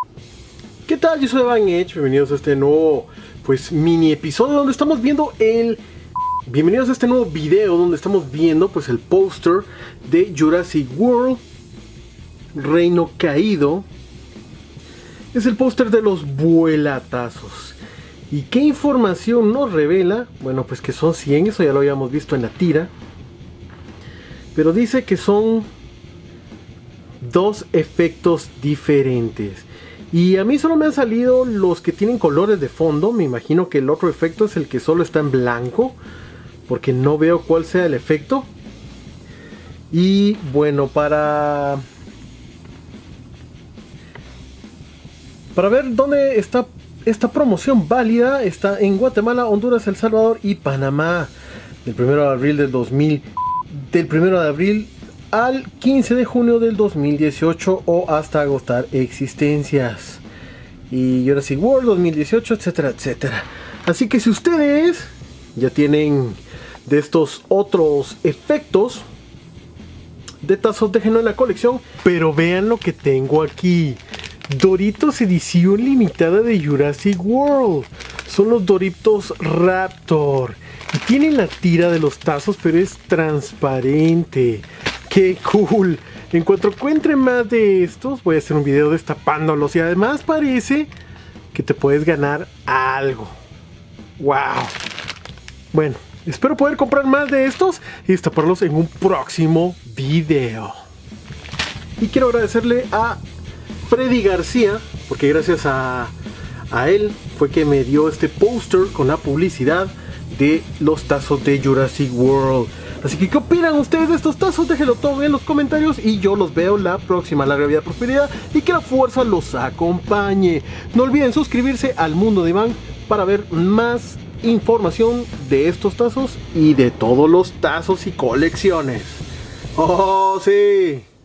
¿Qué tal? Yo soy Evan Edge, bienvenidos a este nuevo mini episodio donde estamos viendo Bienvenidos a este nuevo video donde estamos viendo el póster de Jurassic World Reino Caído. Es el póster de los vuelatazos. ¿Y qué información nos revela? Bueno, pues que son 100, eso ya lo habíamos visto en la tira. Pero dice que son dos efectos diferentes. Y a mí solo me han salido los que tienen colores de fondo. Me imagino que el otro efecto es el que solo está en blanco, porque no veo cuál sea el efecto. Y bueno, para ver dónde está esta promoción válida, está en Guatemala, Honduras, El Salvador y Panamá. Del 1 de abril del 1 de abril al 15 de junio del 2018 o hasta agotar existencias. Y Jurassic World 2018, etcétera, etcétera. Así que si ustedes ya tienen de estos otros efectos de tazos, déjenlo en la colección. Pero vean lo que tengo aquí: Doritos edición limitada de Jurassic World. Son los Doritos Raptor. Y tienen la tira de los tazos, pero es transparente. ¡Qué cool! En cuanto encuentre más de estos, voy a hacer un video destapándolos. Y además parece que te puedes ganar algo. ¡Wow! Bueno, espero poder comprar más de estos y destaparlos en un próximo video. Y quiero agradecerle a Freddy García, porque gracias a él fue que me dio este póster con la publicidad de los tazos de Jurassic World. Así que, ¿qué opinan ustedes de estos tazos? Déjenlo todo en los comentarios y yo los veo la próxima. Larga vida, prosperidad y que la fuerza los acompañe. No olviden suscribirse al Mundo de Iván para ver más información de estos tazos y de todos los tazos y colecciones. ¡Oh, sí!